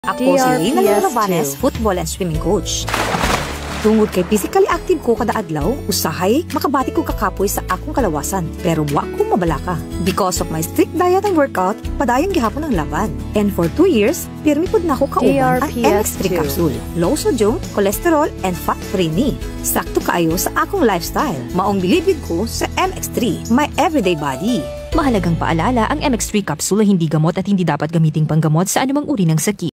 Ako si Reyna Lavanes, football and swimming coach. Tungod kay physically active ko kada adlaw, usahay makabati ko kakapoy sa akong kalawasan. Pero wa ko mabalaka. Because of my strict diet and workout, padayon gihapon ang laban. And for 2 years, pirmi pud na ko kauban ang MX3 capsule. Low sodium, cholesterol, and fat-free ni. Sakto kaayo sa akong lifestyle. Maong bilibid ko sa MX3, my everyday body. Mahalagang paalala, ang MX3 capsule ay hindi gamot at hindi dapat gamiting panggamot sa anumang uri ng sakit.